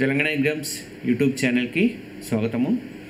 Telangana exams YouTube ఛానల్కి స్వాగతము.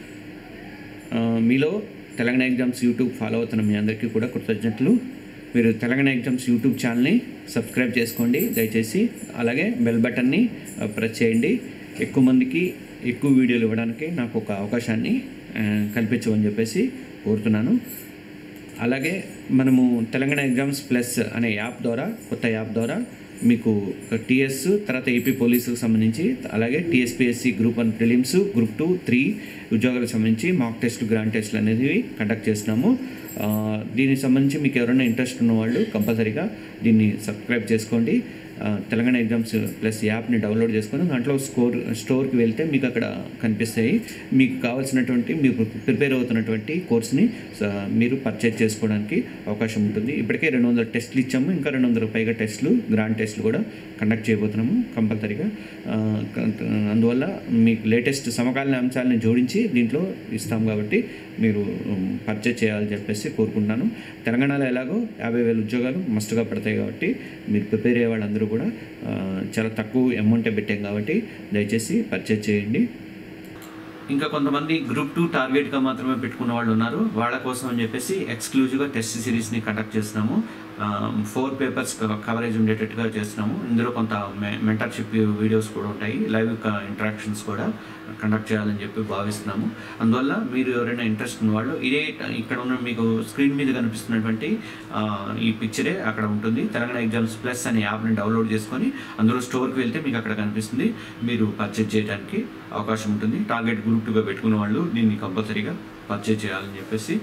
మీలో Telangana exams YouTube follow అవుతున్న మీ అందరికీ కూడా కృతజ్ఞతలు. మీరు తెలంగాణ ఎగ్జామ్స్ యూట్యూబ్ ఛానల్ని సబ్స్క్రైబ్ చేసుకోండి దయచేసి. అలాగే బెల్ బటన్ని ప్రెస్ చేయండి. ఎక్కువ మందికి ఎక్కువ వీడియోలు ఇవ్వడానికి నాకు ఒక అవకాశాన్ని కల్పించమని చెప్పేసి కోరుతున్నాను. అలాగే మనము తెలంగాణ ఎగ్జామ్స్ ప్లస్ అనే యాప్ ద్వారా, కొత్త యాప్ ద్వారా మీకు టీఎస్ తర్వాత ఏపీ పోలీసుకు సంబంధించి, అలాగే టీఎస్పీఎస్సీ గ్రూప్ 1 ప్రిలిమ్స్, గ్రూప్ 2, 3 ఉద్యోగాలకు సంబంధించి మాక్ టెస్టులు, గ్రాండ్ టెస్టులు అనేది కండక్ట్ చేస్తున్నాము. దీనికి సంబంధించి మీకు ఎవరైనా ఇంట్రెస్ట్ ఉన్న వాళ్ళు కంపల్సరీగా దీన్ని సబ్స్క్రైబ్ చేసుకోండి. తెలంగాణ ఎగ్జామ్స్ ప్లస్ యాప్ని డౌన్లోడ్ చేసుకొని దాంట్లో స్టోర్కి వెళ్తే మీకు అక్కడ కనిపిస్తాయి. మీకు కావాల్సినటువంటి, మీరు ప్రిపేర్ అవుతున్నటువంటి కోర్స్ని మీరు పర్చేజ్ చేసుకోవడానికి అవకాశం ఉంటుంది. ఇప్పటికే 200 టెస్టులు ఇచ్చాము. ఇంకా 200 పైగా టెస్టులు, గ్రాండ్ టెస్టులు కూడా కండక్ట్ చేయబోతున్నాము కంపల్సరీగా. అందువల్ల మీకు లేటెస్ట్ సమకాలీన అంశాలను జోడించి దీంట్లో ఇస్తాం కాబట్టి మీరు పర్చేజ్ చేయాలని చెప్పేసి కోరుకుంటున్నాను. తెలంగాణలో ఎలాగో 50,000 ఉద్యోగాలు మస్ట్గా పడతాయి కాబట్టి మీరు ప్రిపేర్ అయ్యే వాళ్ళందరూ కూడా చాలా తక్కువ అమౌంటే పెట్టాం కాబట్టి దయచేసి పర్చేజ్ చేయండి. ఇంకా కొంతమంది గ్రూప్ 2 టార్గెట్గా మాత్రమే పెట్టుకున్న వాళ్ళు ఉన్నారు. వాళ్ళ కోసం అని చెప్పేసి ఎక్స్క్లూజివ్గా టెస్ట్ సిరీస్ని కండక్ట్ చేస్తున్నాము. 4 పేపర్స్ కవరేజ్ ఉండేటట్టుగా చేస్తున్నాము. ఇందులో కొంత మెంటర్షిప్ వీడియోస్ కూడా ఉంటాయి. లైవ్ ఇంటరాక్షన్స్ కూడా కండక్ట్ చేయాలని చెప్పి భావిస్తున్నాము. అందువల్ల మీరు ఎవరైనా ఇంట్రెస్ట్ ఉన్న వాళ్ళు ఇదే ఇక్కడ ఉన్న మీకు స్క్రీన్ మీద కనిపిస్తున్నటువంటి ఈ పిక్చరే అక్కడ ఉంటుంది. తెలంగాణ ఎగ్జామ్స్ ప్లస్ అనే యాప్ని డౌన్లోడ్ చేసుకొని అందులో స్టోర్కి వెళ్తే మీకు అక్కడ కనిపిస్తుంది. మీరు పర్చేజ్ చేయడానికి అవకాశం ఉంటుంది. టార్గెట్ గ్రూప్ 2గా పెట్టుకున్న వాళ్ళు దీన్ని కంపల్సరీగా పర్చేజ్ చేయాలని చెప్పేసి.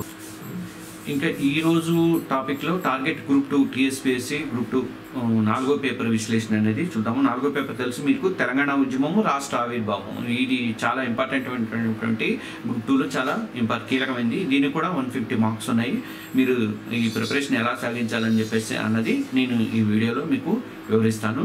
ఇంకా ఈరోజు టాపిక్లో టార్గెట్ గ్రూప్ 2 టీఎస్పీఎస్సీ గ్రూప్ 2 4వ పేపర్ విశ్లేషణ అనేది చూద్దాము. 4వ పేపర్ తెలుసు మీకు, తెలంగాణ ఉద్యమము, రాష్ట్ర ఆవిర్భావము. ఇది చాలా ఇంపార్టెంట్ అయినటువంటి గ్రూప్ 2లో చాలా కీలకమైంది. దీనికి కూడా 150 మార్క్స్ ఉన్నాయి. మీరు ఈ ప్రిపరేషన్ ఎలా సాగించాలని చెప్పేసి అన్నది నేను ఈ వీడియోలో మీకు వివరిస్తాను.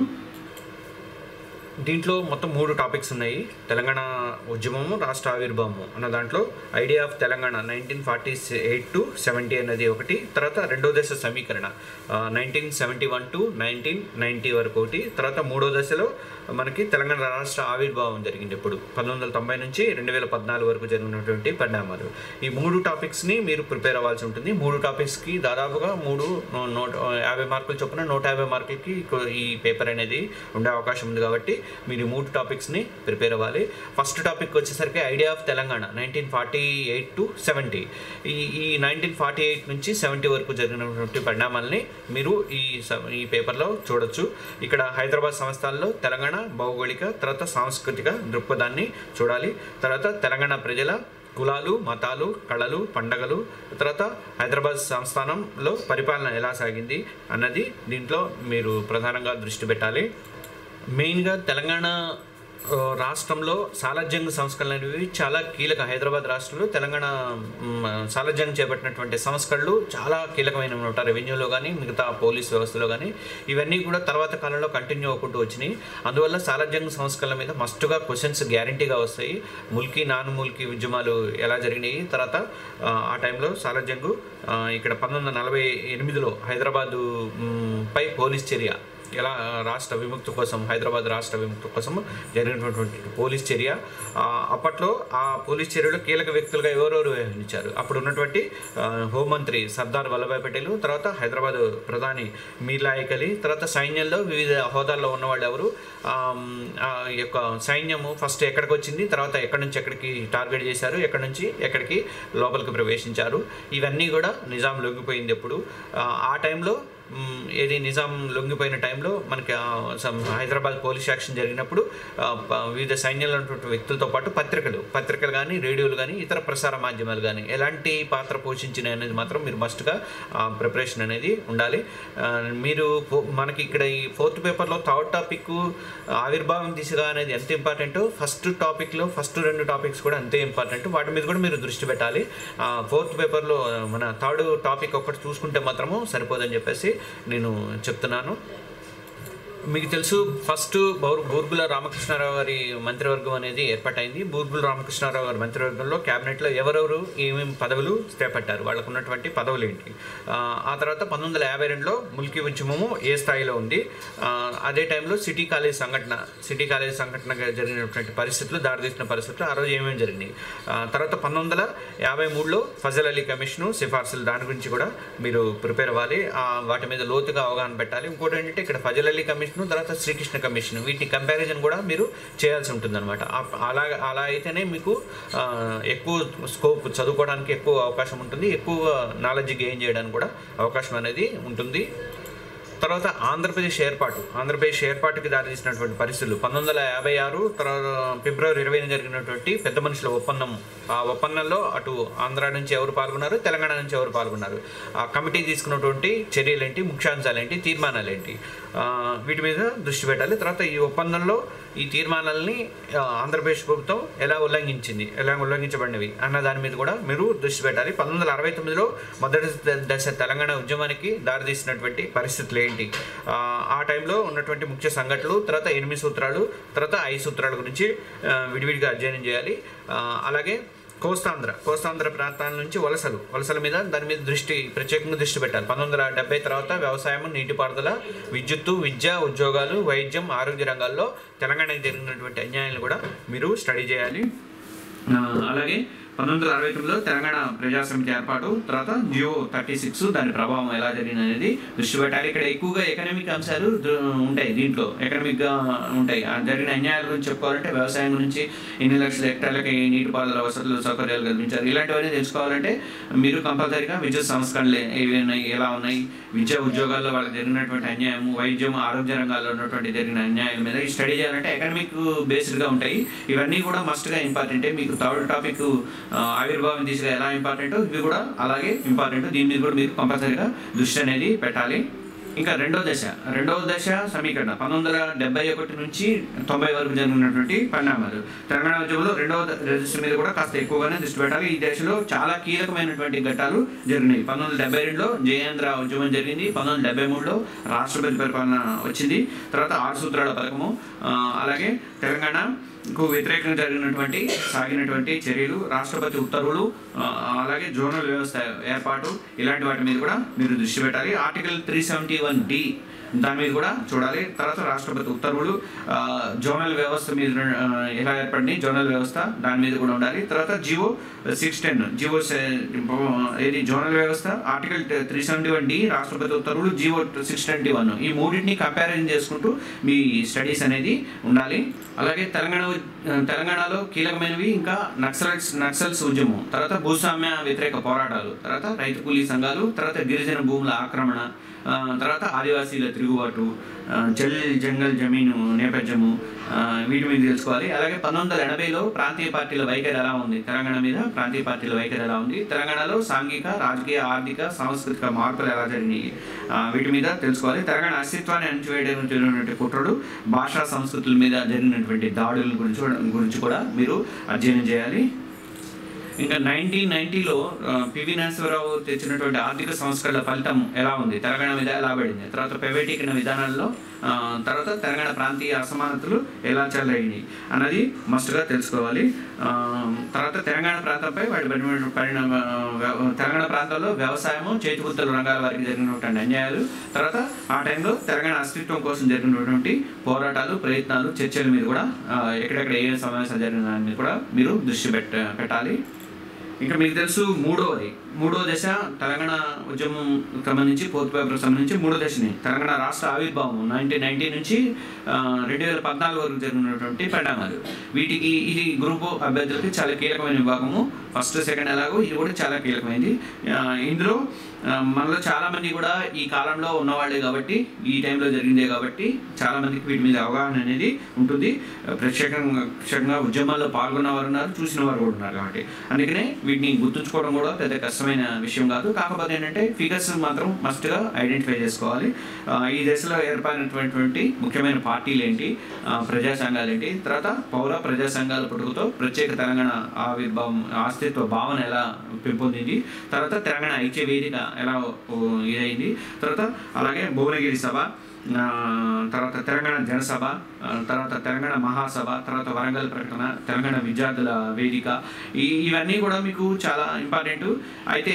దీంట్లో మొత్తం 3 టాపిక్స్ ఉన్నాయి. తెలంగాణ ఉద్యమము, రాష్ట్ర ఆవిర్భావము అన్న దాంట్లో ఐడియా ఆఫ్ తెలంగాణ 1948 to 70 అనేది ఒకటి, తర్వాత రెండో దశ సమీకరణ 1971 to 1990 వరకు ఒకటి, తర్వాత మూడో దశలో మనకి తెలంగాణ రాష్ట్ర ఆవిర్భావం జరిగింది ఎప్పుడు 1990 నుంచి 2014 వరకు జరిగినటువంటి పరిణామాలు. ఈ 3 టాపిక్స్ని మీరు ప్రిపేర్ అవ్వాల్సి ఉంటుంది. 3 టాపిక్స్కి దాదాపుగా 50 మార్కులు చొప్పున 150 మార్కులకి ఈ పేపర్ అనేది ఉండే అవకాశం ఉంది కాబట్టి మీరు 3 టాపిక్స్ని ప్రిపేర్ అవ్వాలి. ఫస్ట్ టాపిక్ వచ్చేసరికి ఐడియా ఆఫ్ తెలంగాణ 1948 to 70. ఈ 1948 నుంచి 70 వరకు జరిగినటువంటి పరిణామాలని మీరు ఈ పేపర్లో చూడొచ్చు. ఇక్కడ హైదరాబాద్ సంస్థల్లో తెలంగాణ భౌగోళిక, తర్వాత సాంస్కృతిక దృక్పథాన్ని చూడాలి. తర్వాత తెలంగాణ ప్రజల కులాలు, మతాలు, కళలు, పండగలు, తర్వాత హైదరాబాద్ సంస్థానంలో పరిపాలన ఎలా సాగింది అన్నది దీంట్లో మీరు ప్రధానంగా దృష్టి పెట్టాలి. మెయిన్గా తెలంగాణ రాష్ట్రంలో సాలజ్యంగ సంస్కరణలు అనేవి చాలా కీలక. హైదరాబాద్ రాష్ట్రంలో తెలంగాణ సాలజ్యంగం చేపట్టినటువంటి సంస్కరణలు చాలా కీలకమైన ఉంటారు. రెవెన్యూలో కానీ, మిగతా పోలీస్ వ్యవస్థలో కానీ, ఇవన్నీ కూడా తర్వాత కాలంలో కంటిన్యూ అవ్వకుంటూ వచ్చినాయి. అందువల్ల సాలజ్యంగ సంస్కరణల మీద మస్ట్గా క్వశ్చన్స్ గ్యారంటీగా వస్తాయి. ముల్కీ, నాన్ ముల్కీ ఉద్యమాలు ఎలా జరిగినాయి, తర్వాత ఆ టైంలో సాలజ్యంగు ఇక్కడ 1948లో హైదరాబాదు పై పోలీస్ చర్య ఎలా, రాష్ట్ర విముక్తి కోసం, హైదరాబాద్ రాష్ట్ర విముక్తి కోసం జరిగినటువంటి పోలీస్ చర్య. అప్పట్లో ఆ పోలీస్ చర్యలో కీలక వ్యక్తులుగా ఎవరెవరు వ్యవహరించారు, అప్పుడు ఉన్నటువంటి హోంమంత్రి సర్దార్ వల్లభాయ్ పటేల్, తర్వాత హైదరాబాద్ ప్రధాని మీర్ నాయక్ అలీ, తర్వాత సైన్యంలో వివిధ హోదాల్లో ఉన్నవాళ్ళు ఎవరు, యొక్క సైన్యము ఫస్ట్ ఎక్కడికి వచ్చింది, తర్వాత ఎక్కడి నుంచి ఎక్కడికి టార్గెట్ చేశారు, ఎక్కడి నుంచి ఎక్కడికి లోపలికి ప్రవేశించారు, ఇవన్నీ కూడా నిజాం లొంగిపోయింది ఎప్పుడు. ఆ టైంలో ఏది నిజాం లొంగిపోయిన టైంలో మనకి హైదరాబాద్ పోలీస్ యాక్షన్ జరిగినప్పుడు వివిధ సైన్యంలో ఉన్నటువంటి వ్యక్తులతో పాటు పత్రికలు కానీ, రేడియోలు కానీ, ఇతర ప్రసార మాధ్యమాలు కానీ ఎలాంటి పాత్ర పోషించినాయి అనేది మాత్రం మీరు మస్ట్గా ప్రిపరేషన్ అనేది ఉండాలి. మీరు మనకి ఇక్కడ ఈ 4th పేపర్లో 3rd టాపిక్ ఆవిర్భావం దిశగా అనేది ఎంత ఇంపార్టెంటో, ఫస్ట్ టాపిక్లో ఫస్ట్ 2 టాపిక్స్ కూడా అంతే ఇంపార్టెంట్. వాటి మీద కూడా మీరు దృష్టి పెట్టాలి. 4th పేపర్లో మన 3rd టాపిక్ ఒకటి చూసుకుంటే మాత్రము సరిపోదని చెప్పేసి నేను చెప్తున్నాను. మీకు తెలుసు ఫస్ట్ బూర్గుల రామకృష్ణారావు గారి మంత్రివర్గం అనేది ఏర్పాటైంది. బూర్గుల రామకృష్ణారావు గారి మంత్రివర్గంలో క్యాబినెట్లో ఎవరెవరు ఏమేమి పదవులు చేపట్టారు, వాళ్ళకు ఉన్నటువంటి పదవులు ఏంటి. ఆ తర్వాత 1952లో ముల్కీ ఉద్యమము ఏ స్థాయిలో ఉంది, అదే టైంలో సిటీ కాలేజ్ సంఘటన జరిగినటువంటి పరిస్థితులు, దారితీసిన పరిస్థితులు ఆ రోజు ఏమేమి జరిగినాయి. తర్వాత 1953లో ఫజల్ అలీ కమిషను సిఫార్సులు, దాని గురించి కూడా మీరు ప్రిపేర్ అవ్వాలి, వాటి మీద లోతుగా అవగాహన పెట్టాలి. ఇంకోటి ఏంటంటే ఇక్కడ ఫజల్ అలీ కమిషన్, తర్వాత శ్రీకృష్ణ కమిషన్, వీటి కంపారిజన్ కూడా మీరు చేయాల్సి ఉంటుందన్నమాట. అలా అయితేనే మీకు ఎక్కువ స్కోప్, చదువుకోవడానికి ఎక్కువ అవకాశం ఉంటుంది, ఎక్కువ నాలెడ్జ్ గెయిన్ చేయడానికి కూడా అవకాశం అనేది ఉంటుంది. తర్వాత ఆంధ్రప్రదేశ్ ఏర్పాటుకి దారితీసినటువంటి పరిస్థితులు 1956 తర్వాత ఫిబ్రవరి 20న జరిగినటువంటి పెద్ద మనుషుల ఒప్పందం. ఆ ఒప్పందంలో అటు ఆంధ్ర నుంచి ఎవరు పాల్గొన్నారు, తెలంగాణ నుంచి ఎవరు పాల్గొన్నారు, ఆ కమిటీ తీసుకున్నటువంటి చర్యలేంటి, ముఖ్యాంశాలేంటి, తీర్మానాలేంటి, వీటి మీద దృష్టి పెట్టాలి. తర్వాత ఈ ఒప్పందంలో ఈ తీర్మానాలని ఆంధ్రప్రదేశ్ ప్రభుత్వం ఎలా ఉల్లంఘించబడినవి అన్న దాని మీద కూడా మీరు దృష్టి పెట్టాలి. 1969లో మొదటి దశ తెలంగాణ ఉద్యమానికి దారితీసినటువంటి పరిస్థితులు ఏంటి, ఆ టైంలో ఉన్నటువంటి ముఖ్య సంఘటనలు, తర్వాత 8 సూత్రాలు, తర్వాత 5 సూత్రాల గురించి విడివిడిగా అధ్యయనం చేయాలి. అలాగే కోస్తాంధ్ర ప్రాంతాల నుంచి వలసల మీద దాని మీద ప్రత్యేకంగా దృష్టి పెట్టాలి. 1970 తర్వాత వ్యవసాయం, నీటిపారుదల, విద్యుత్తు, విద్య, ఉద్యోగాలు, వైద్యం, ఆరోగ్య రంగాల్లో తెలంగాణకు జరిగినటువంటి అన్యాయాలు కూడా మీరు స్టడీ చేయాలి. అలాగే 1969లో తెలంగాణ ప్రజాసమితి ఏర్పాటు, తర్వాత జియో 36 దాని ప్రభావం ఎలా జరిగింది అనేది దృష్టి పెట్టాలి. ఇక్కడ ఎక్కువగా ఎకనామిక్ అంశాలు ఉంటాయి, దీంట్లో ఎకనామిక్గా ఉంటాయి. జరిగిన అన్యాయాల గురించి చెప్పుకోవాలంటే వ్యవసాయం గురించి, ఎన్ని లక్షల హెక్టార్లకి నీటిపారుదల వసతులు, సౌకర్యాలు కల్పించారు, ఇలాంటివన్నీ తెలుసుకోవాలంటే మీరు కంపల్సరీగా విద్యుత్ సంస్కరణలు ఎలా ఉన్నాయి, విద్యా ఉద్యోగాల్లో వాళ్ళకి జరిగినటువంటి అన్యాయం, వైద్యం, ఆరోగ్య రంగాల్లో ఉన్నటువంటి జరిగిన అన్యాయాల మీద ఈ స్టడీ చేయాలంటే ఎకనామిక్ బేస్డ్గా ఉంటాయి. ఇవన్నీ కూడా మస్ట్గా ఇంపార్టెంటే. మీకు థర్డ్ టాపిక్ ఆవిర్భావం దిశగా ఎలా ఇంపార్టెంటో ఇవి కూడా అలాగే ఇంపార్టెంట్. దీని మీద కూడా మీరు కంపల్సరీగా దృష్టి అనేది పెట్టాలి. ఇంకా రెండవ దశ సమీకరణ 1971 నుంచి 90 వరకు జరిగినటువంటి పరిణామాలు. తెలంగాణ ఉద్యమంలో రెండవ దశ మీద కూడా కాస్త ఎక్కువగానే దృష్టి పెట్టాలి. ఈ దశలో చాలా కీలకమైనటువంటి ఘట్టాలు జరిగినాయి. 1972లో జయేంద్ర ఉద్యమం జరిగింది. 1973లో రాష్ట్రపతి పరిపాలన వచ్చింది. తర్వాత 6 సూత్రాల పథకము, అలాగే తెలంగాణకు వ్యతిరేకంగా సాగినటువంటి చర్యలు, రాష్ట్రపతి ఉత్తర్వులు, అలాగే జోనల్ వ్యవస్థ ఏర్పాటు, ఇలాంటి వాటి మీద కూడా మీరు దృష్టి పెట్టాలి. ఆర్టికల్ 371D దాని మీద కూడా చూడాలి. తర్వాత రాష్ట్రపతి ఉత్తర్వులు, జోనల్ వ్యవస్థ మీద ఎలా ఏర్పడింది, జోనల్ వ్యవస్థ దాని మీద కూడా ఉండాలి. తర్వాత జియో 610 జోనల్ వ్యవస్థ, ఆర్టికల్ 371D రాష్ట్రపతి ఉత్తర్వులు, జియో 621 ఈ మూడింటిని కంపారిజన్ చేసుకుంటూ మీ స్టడీస్ అనేది ఉండాలి. అలాగే తెలంగాణలో కీలకమైనవి ఇంకా నక్సల్స్ ఉద్యమం, తర్వాత భూస్వామ్య వ్యతిరేక పోరాటాలు, తర్వాత రైతు కూలీ సంఘాలు, తర్వాత గిరిజన భూముల ఆక్రమణ, తర్వాత ఆదివాసీల తిరుగుబాటు, జంగల్ జమీను నేపథ్యము, వీటి మీద తెలుసుకోవాలి. అలాగే 1980లో ప్రాంతీయ పార్టీల వైఖరి ఎలా ఉంది, తెలంగాణ మీద ప్రాంతీయ పార్టీల వైఖరి ఎలా ఉంది, తెలంగాణలో సాంఘిక, రాజకీయ, ఆర్థిక, సాంస్కృతిక మార్పులు ఎలా జరిగినాయి, వీటి మీద తెలుసుకోవాలి. తెలంగాణ అస్తిత్వాన్ని అణచివేయడానికి జరిగినటువంటి కుట్రలు, భాషా సంస్కృతుల మీద జరిగినటువంటి దాడుల గురించి కూడా మీరు అధ్యయనం చేయాలి. ఇంకా 1990లో పివి నరసింహారావు తెచ్చినటువంటి ఆర్థిక సంస్కరణల ఫలితం ఎలా ఉంది, తెలంగాణ మీద ఎలా పడింది, తర్వాత ప్రైవేటీకరణ విధానాల్లో, తర్వాత తెలంగాణ ప్రాంతీయ అసమానతలు ఎలా చెలరేగినాయి అన్నది మస్ట్గా తెలుసుకోవాలి. తర్వాత తెలంగాణ ప్రాంతంపై తెలంగాణ ప్రాంతంలో వ్యవసాయము, చేతివృత్తుల రంగాల వారికి జరిగినటువంటి అన్యాయాలు, తర్వాత ఆ టైంలో తెలంగాణ అస్తిత్వం కోసం జరిగినటువంటి పోరాటాలు, ప్రయత్నాలు, చర్చల మీద కూడా ఎక్కడెక్కడ ఏ సమావేశాలు జరిగిన దాని మీద కూడా మీరు దృష్టి పెట్టాలి. ఇంకా మీకు తెలుసు మూడో దశ తెలంగాణ ఉద్యమం సంబంధించి, ఫోర్త్ పేపర్ సంబంధించి మూడో దశని తెలంగాణ రాష్ట్ర ఆవిర్భావం 1990 నుంచి 2014 వరకు జరిగినటువంటి పరిణామాలు. ఇది గ్రూప్ అభ్యర్థులకి చాలా కీలకమైన విభాగము. ఫస్ట్, సెకండ్ ఎలాగో ఇది కూడా చాలా కీలకమైంది. ఇందులో మనలో చాలామంది కూడా ఈ కాలంలో ఉన్నవాళ్ళే కాబట్టి, ఈ టైంలో జరిగిందే కాబట్టి చాలామందికి వీటి మీద అవగాహన అనేది ఉంటుంది. ప్రత్యేకంగా ఉద్యమాల్లో పాల్గొన్న వారు ఉన్నారు, చూసిన వారు కూడా ఉన్నారు. కాబట్టి అందుకనే వీటిని గుర్తుంచుకోవడం కూడా పెద్ద కష్టమైన విషయం కాదు. కాకపోతే ఏంటంటే ఫిగర్స్ మాత్రం మస్ట్గా ఐడెంటిఫై చేసుకోవాలి. ఈ దశలో ఏర్పడినటువంటి ముఖ్యమైన పార్టీలు ఏంటి, ప్రజా సంఘాలు ఏంటి, తర్వాత పౌర ప్రజా సంఘాల పుట్టుకతో ప్రత్యేక తెలంగాణ ఆవిర్భావం, అస్తిత్వ భావన ఎలా పెంపొందింది, తర్వాత తెలంగాణ ఐక్య వేదిక ఎలా ఇదైంది, తర్వాత అలాగే భువనగిరి సభ, తర్వాత తెలంగాణ జనసభ, తర్వాత తెలంగాణ మహాసభ, తర్వాత వరంగల్ ప్రకటన, తెలంగాణ విద్యార్థుల వేదిక, ఇవన్నీ కూడా మీకు చాలా ఇంపార్టెంట్. అయితే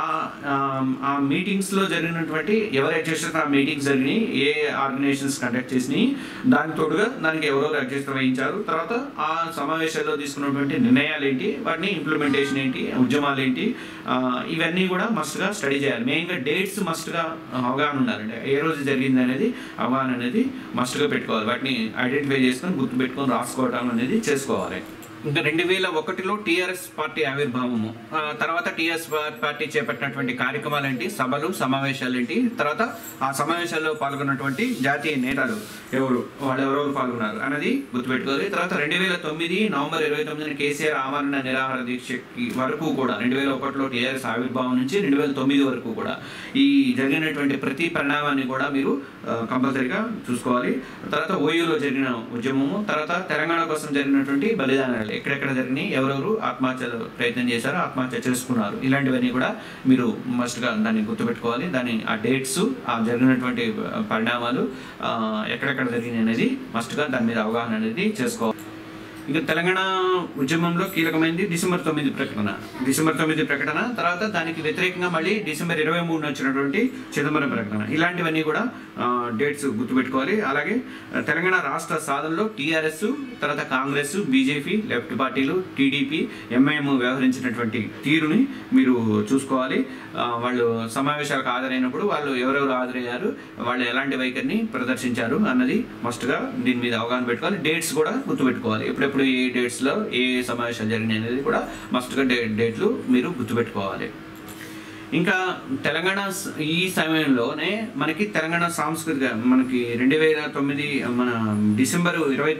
ఆ మీటింగ్స్లో జరిగినటువంటి ఎవరు అధ్యక్షత ఆ మీటింగ్స్ జరిగినాయి, ఏ ఆర్గనైజేషన్స్ కండక్ట్ చేసినాయి, దానికి తోడుగా దానికి ఎవరెవరు అధ్యక్షత వహించారు, తర్వాత ఆ సమావేశాల్లో తీసుకున్నటువంటి నిర్ణయాలు ఏంటి, వాటిని ఇంప్లిమెంటేషన్ ఏంటి, ఉద్యమాలు ఏంటి, ఇవన్నీ కూడా మస్ట్గా స్టడీ చేయాలి. మెయిన్గా డేట్స్ మస్ట్గా అవగాహన ఉండాలండి. ఏ రోజు జరిగింది అనేది అవగాహన అనేది మస్ట్గా పెట్టుకోవాలి. వాటిని ఐడెంటిఫై చేసుకొని గుర్తుపెట్టుకొని రాసుకోవడం అనేది చేసుకోవాలి. ఇంకా 2001లో టీఆర్ఎస్ పార్టీ ఆవిర్భావము, తర్వాత టీఆర్ఎస్ పార్టీ చేపట్టినటువంటి కార్యక్రమాలు ఏంటి, సభలు సమావేశాలు ఏంటి, తర్వాత ఆ సమావేశాల్లో పాల్గొన్నటువంటి జాతీయ నేతలు ఎవరెవరు పాల్గొన్నారు అనేది గుర్తుపెట్టుకోవాలి. తర్వాత 2009 నవంబర్ 29 కేసీఆర్ ఆమరణ నిరాహార దీక్షకి వరకు కూడా 2001లో టీఆర్ఎస్ ఆవిర్భావం నుంచి 2009 వరకు కూడా ఈ జరిగినటువంటి ప్రతి పరిణామాన్ని కూడా మీరు కంపల్సరీగా చూసుకోవాలి. తర్వాత ఓయూలో జరిగిన ఉద్యమము, తర్వాత తెలంగాణ కోసం జరిగినటువంటి బలిదానాలు, ఎక్కడెక్కడ జరిగినాయి, ఎవరెవరు ఆత్మహత్యలు ప్రయత్నం చేశారు, ఆత్మహత్య చేసుకున్నారు, ఇలాంటివన్నీ కూడా మీరు మస్ట్గా దాన్ని గుర్తుపెట్టుకోవాలి. దాని ఆ డేట్స్, ఆ జరిగినటువంటి పరిణామాలు ఎక్కడెక్కడ జరిగినాయి అనేది మస్ట్గా దాని మీద అవగాహన అనేది చేసుకోవాలి. ఇంకా తెలంగాణ ఉద్యమంలో కీలకమైనది డిసెంబర్ 9 ప్రకటన, తర్వాత దానికి వ్యతిరేకంగా మళ్ళీ డిసెంబర్ 23 వచ్చినటువంటి చిదంబరం ప్రకటన, ఇలాంటివన్నీ కూడా డేట్స్ గుర్తుపెట్టుకోవాలి. అలాగే తెలంగాణ రాష్ట్ర సాధనలో టీఆర్ఎస్, తర్వాత కాంగ్రెస్, బీజేపీ, లెఫ్ట్ పార్టీలు, టీడీపీ, ఎంఐఎం వ్యవహరించినటువంటి తీరుని మీరు చూసుకోవాలి. వాళ్ళు సమావేశాలకు హాజరైనప్పుడు వాళ్ళు ఎవరెవరు హాజరయ్యారు, వాళ్ళు ఎలాంటి వైఖరిని ప్రదర్శించారు అన్నది మస్ట్గా దీని మీద అవగాహన పెట్టుకోవాలి. డేట్స్ కూడా గుర్తుపెట్టుకోవాలి. ఎప్పుడెప్పుడు ఏ డేట్స్లో ఏ సమావేశాలు జరిగినాయి అనేది కూడా మస్ట్గా డేట్లు మీరు గుర్తుపెట్టుకోవాలి. ఇంకా తెలంగాణ ఈ సమయంలోనే మనకి తెలంగాణ సాంస్కృతిక మనకి 2009 మన డిసెంబర్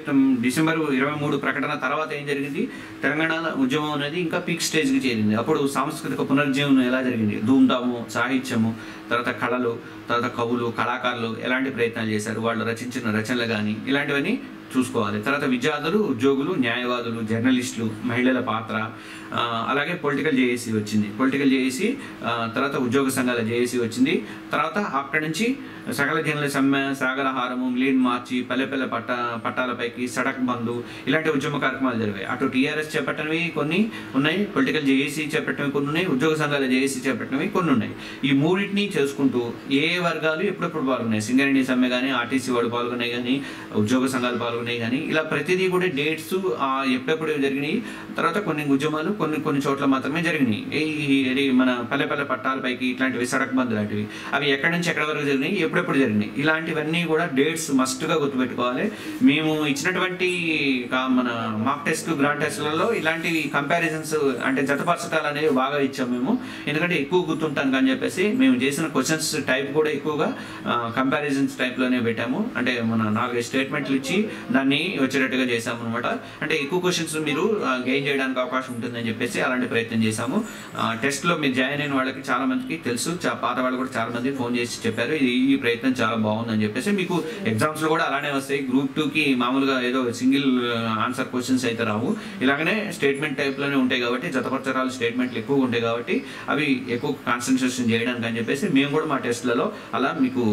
23 ప్రకటన తర్వాత ఏం జరిగింది, తెలంగాణ ఉద్యమం అనేది ఇంకా పీక్ స్టేజ్కి చేరింది. అప్పుడు సాంస్కృతిక పునరుజ్జీవనం ఎలా జరిగింది, ధూమ్ధాము, సాహిత్యము, తర్వాత కళలు, తర్వాత కవులు, కళాకారులు ఎలాంటి ప్రయత్నాలు చేశారు, వాళ్ళు రచించిన రచనలు కానీ ఇలాంటివన్నీ చూసుకోవాలి. తర్వాత విద్యార్థులు, ఉద్యోగులు, న్యాయవాదులు, జర్నలిస్టులు, మహిళల పాత్ర, అలాగే పొలిటికల్ జేఏసీ వచ్చింది. పొలిటికల్ జేఏసీ తర్వాత ఉద్యోగ సంఘాల జేఏసీ వచ్చింది. తర్వాత అక్కడి నుంచి సకల జనుల సమ్మె, సాగరహారము, మిలియన్ మార్చి, పల్లెపల్లె పట్టాలపైకి, సడక్ బంధు, ఇలాంటి ఉద్యమ కార్యక్రమాలు జరిగాయి. అటు టీఆర్ఎస్ చేపట్టినవి కొన్ని ఉన్నాయి, పొలిటికల్ జేఏసీ చేపట్టినవి కొన్ని ఉన్నాయి, ఉద్యోగ సంఘాల జేఏసీ చేపట్టినవి కొన్ని ఉన్నాయి. ఈ మూడింటిని చేసుకుంటూ ఏ వర్గాలు ఎప్పుడెప్పుడు పాల్గొన్నాయి, సింగరేణి సమ్మె కానీ, ఆర్టీసీ వాళ్ళు పాల్గొన్నాయి కానీ, ఉద్యోగ సంఘాలు పాల్గొన్నాయి కానీ, ఇలా ప్రతిదీ కూడా డేట్స్ ఎప్పుడెప్పుడు జరిగినాయి. తర్వాత కొన్ని ఉద్యమాలు కొన్ని చోట్ల మాత్రమే జరిగినాయి. మన పల్లెపల్లె పట్టాలపైకి ఇట్లాంటివి, సడక్ బంద్ లాంటివి, అవి ఎక్కడి నుంచి ఎక్కడి వరకు జరిగినాయి, ఎప్పుడెప్పుడు జరిగినాయి, ఇలాంటివన్నీ కూడా డేట్స్ మస్ట్గా గుర్తుపెట్టుకోవాలి. మేము ఇచ్చినటువంటి మన మాక్ టెస్ట్, గ్రాండ్ టెస్ట్లలో ఇలాంటివి కంపారిజన్స్ అంటే జతపరచటాలు అనేవి బాగా ఇచ్చాము మేము, ఎందుకంటే ఎక్కువ గుర్తుంటాను అని చెప్పేసి మేము చేసిన క్వశ్చన్స్ టైప్ కూడా ఎక్కువగా కంపారిజన్స్ టైప్లోనే పెట్టాము. అంటే మన 4 స్టేట్మెంట్లు ఇచ్చి దాన్ని వచ్చేటట్టుగా చేసాము అనమాట. అంటే ఎక్కువ క్వశ్చన్స్ మీరు గెయిన్ చేయడానికి అవకాశం ఉంటుందని చెప్పేసి అలాంటి ప్రయత్నం చేశాము. టెస్ట్లో మీరు జాయిన్ అయిన వాళ్ళకి చాలా మందికి తెలుసు, పాత వాళ్ళు కూడా చాలా మంది ఫోన్ చేసి చెప్పారు ఈ ప్రయత్నం చాలా బాగుందని చెప్పేసి. మీకు ఎగ్జామ్స్లో కూడా అలానే వస్తాయి. గ్రూప్ 2కి మామూలుగా ఏదో సింగిల్ ఆన్సర్ క్వశ్చన్స్ అయితే రావు, ఇలాగనే స్టేట్మెంట్ టైప్లోనే ఉంటాయి కాబట్టి, జతపరచరాలు స్టేట్మెంట్లు ఎక్కువగా ఉంటాయి కాబట్టి అవి ఎక్కువ కాన్సన్ట్రేషన్ చేయడానికి అని చెప్పేసి మేము కూడా మా టెస్ట్లలో అలా మీకు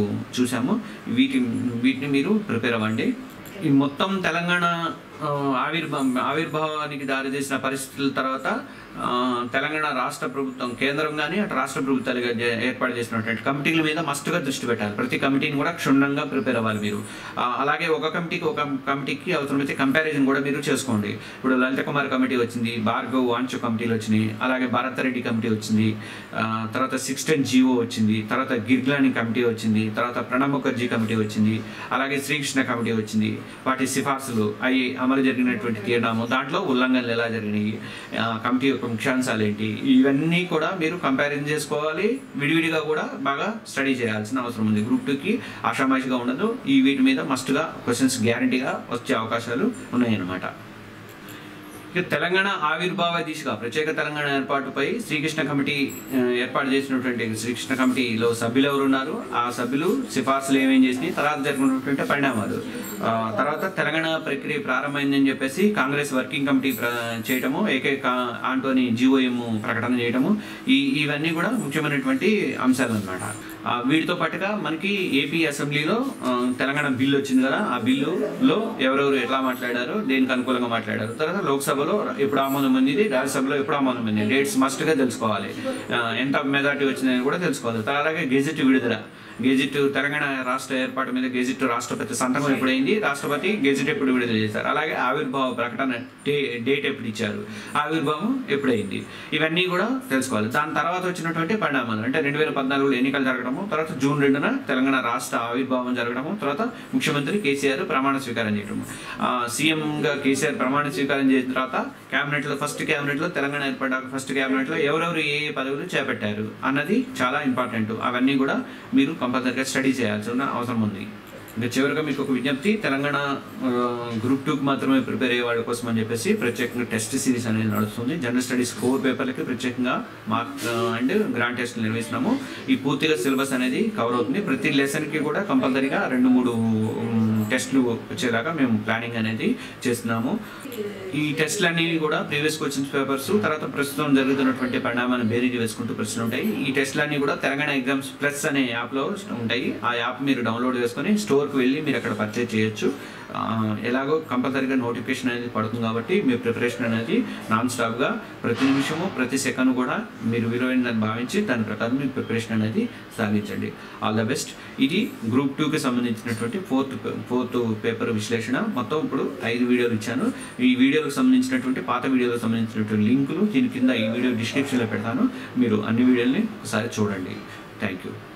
వీటిని మీరు ప్రిపేర్ అవ్వండి. ఈ మొత్తం తెలంగాణ ఆవిర్భావానికి దారితీసిన పరిస్థితుల తర్వాత తెలంగాణ రాష్ట్ర ప్రభుత్వం, కేంద్రం కానీ అటు రాష్ట్ర ప్రభుత్వాలుగా ఏర్పాటు చేసినటువంటి కమిటీల మీద మస్ట్గా దృష్టి పెట్టాలి. ప్రతి కమిటీని కూడా క్షుణ్ణంగా ప్రిపేర్ అవ్వాలి మీరు. అలాగే ఒక కమిటీకి అవసరమైతే కంపారిజన్ కూడా మీరు చేసుకోండి. ఇప్పుడు లలిత కుమార్ కమిటీ వచ్చింది, భార్గవ్ వాంచు కమిటీలు వచ్చినాయి, అలాగే భారతరెడ్డి కమిటీ వచ్చింది, తర్వాత 610 జీవో వచ్చింది, తర్వాత గిర్గ్లాని కమిటీ వచ్చింది, తర్వాత ప్రణబ్ ముఖర్జీ కమిటీ వచ్చింది, అలాగే శ్రీకృష్ణ కమిటీ వచ్చింది. వాటి సిఫార్సులు అవి అమలు జరిగినటువంటి తీర్మానం, దాంట్లో ఉల్లంఘనలు ఎలా జరిగినాయి, కమిటీ యొక్క ముఖ్యాంశాలు ఏంటి, ఇవన్నీ కూడా మీరు కంపారిజన్ చేసుకోవాలి. విడివిడిగా కూడా బాగా స్టడీ చేయాల్సిన అవసరం ఉంది. గ్రూప్ 2కి ఆషామాషిగా ఉండదు. వీటి మీద మస్ట్గా క్వశ్చన్స్ గ్యారంటీగా వచ్చే అవకాశాలు ఉన్నాయన్నమాట. ఇక తెలంగాణ ఆవిర్భావ దిశగా ప్రత్యేక తెలంగాణ ఏర్పాటుపై శ్రీకృష్ణ కమిటీ ఏర్పాటు చేసినటువంటి శ్రీకృష్ణ కమిటీలో సభ్యులు ఎవరు ఉన్నారు, ఆ సభ్యులు సిఫార్సులు ఏమేం చేసినాయి, తర్వాత జరిగినటువంటి పరిణామాలు, తర్వాత తెలంగాణ ప్రక్రియ ప్రారంభమైందని చెప్పేసి కాంగ్రెస్ వర్కింగ్ కమిటీ చేయటము, ఆంటోనీ జీఓఎం ప్రకటన చేయటము, ఇవన్నీ కూడా ముఖ్యమైనటువంటి అంశాలు అన్నమాట. వీటితో పాటుగా మనకి ఏపీ అసెంబ్లీలో తెలంగాణ బిల్లు వచ్చింది కదా, ఆ బిల్లులో ఎవరెవరు ఎట్లా మాట్లాడారు, దేనికి అనుకూలంగా మాట్లాడారు, తర్వాత లోక్సభలో ఎప్పుడు ఆమోదం పొందింది, రాజ్యసభలో ఎప్పుడు ఆమోదం పొందింది, డేట్స్ మస్ట్గా తెలుసుకోవాలి, ఎంత మెజార్టీ వచ్చిందని కూడా తెలుసుకోవాలి. అలాగే గెజెట్ విడుదల, గెజిట్ తెలంగాణ రాష్ట్ర ఏర్పాటు మీద గెజిట్ రాష్ట్రపతి సంతకం ఎప్పుడైంది, రాష్ట్రపతి గెజిట్ ఎప్పుడు విడుదల చేశారు, అలాగే ఆవిర్భావ ప్రకటన డేట్ ఎప్పుడు ఇచ్చారు, ఆవిర్భావం ఎప్పుడైంది, ఇవన్నీ కూడా తెలుసుకోవాలి. దాని తర్వాత వచ్చినటువంటి పరిణామాలు అంటే 2014లో ఎన్నికలు జరగడము, తర్వాత జూన్ 2న తెలంగాణ రాష్ట్ర ఆవిర్భావం జరగడము, తర్వాత ముఖ్యమంత్రి కేసీఆర్ ప్రమాణ స్వీకారం చేయడము. సీఎంగా కేసీఆర్ ప్రమాణ స్వీకారం చేసిన తర్వాత క్యాబినెట్లో ఫస్ట్ క్యాబినెట్లో తెలంగాణ ఏర్పడ్డాక ఫస్ట్ క్యాబినెట్లో ఎవరెవరు ఏ పదవులు చేపట్టారు అన్నది చాలా ఇంపార్టెంట్. అవన్నీ కూడా మీరు కంపల్సరీగా స్టడీ చేయాల్సిన అవసరం ఉంది. ఇంకా చివరిగా మీకు ఒక విజ్ఞప్తి, తెలంగాణ గ్రూప్ 2కి మాత్రమే ప్రిపేర్ అయ్యే వాళ్ళ కోసం అని చెప్పేసి ప్రత్యేకంగా టెస్ట్ సిరీస్ అనేది నడుస్తుంది. జనరల్ స్టడీస్ 4 పేపర్లకి ప్రత్యేకంగా మార్క్ అండ్ గ్రాండ్ టెస్ట్లు నిర్వహిస్తున్నాము. ఈ పూర్తిగా సిలబస్ అనేది కవర్ అవుతుంది. ప్రతి లెసన్కి కూడా కంపల్సరీగా 2-3 టెస్ట్లు వచ్చేలాగా మేము ప్లానింగ్ అనేది చేస్తున్నాము. ఈ టెస్ట్లు అనేవి కూడా ప్రీవియస్ క్వశ్చన్స్ పేపర్స్, తర్వాత ప్రస్తుతం జరుగుతున్నటువంటి పరిణామాన్ని బేరీజ్ వేసుకుంటూ ప్రశ్నలు ఉంటాయి. ఈ టెస్ట్లన్నీ కూడా తెలంగాణ ఎగ్జామ్స్ ప్లస్ అనే యాప్లో ఉంటాయి. ఆ యాప్ మీరు డౌన్లోడ్ చేసుకొని స్టోర్కి వెళ్ళి మీరు అక్కడ పర్చేజ్ చేయొచ్చు. ఎలాగో కంపల్సరీగా నోటిఫికేషన్ అనేది పడుతుంది కాబట్టి మీ ప్రిపరేషన్ అనేది నాన్ స్టాప్గా ప్రతి నిమిషము ప్రతి సెకండ్ కూడా మీరు విలువైన భావించి దాని ప్రకారం మీ ప్రిపరేషన్ అనేది సాగించండి. All the best. ఇది గ్రూప్ 2కి సంబంధించినటువంటి ఫోర్త్ పేపర్ విశ్లేషణ. మొత్తం ఇప్పుడు 5 వీడియోలు ఇచ్చాను. ఈ వీడియోలకు సంబంధించినటువంటి పాత వీడియోలకు సంబంధించినటువంటి లింకులు దీని కింద ఈ వీడియో డిస్క్రిప్షన్లో పెడతాను. మీరు అన్ని వీడియోలని ఒకసారి చూడండి. Thank you.